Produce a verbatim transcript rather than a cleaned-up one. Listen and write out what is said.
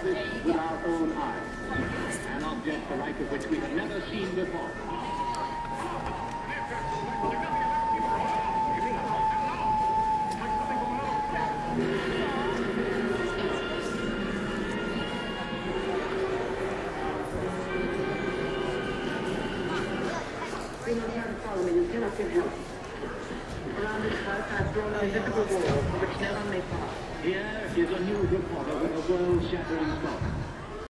this with our own eyes. An object the like of which we have never seen before. Do not try to follow me. You cannot get help. Around this house, I've drawn an invisible wall for which no one may pass. Here is a new reporter with a world-shattering story.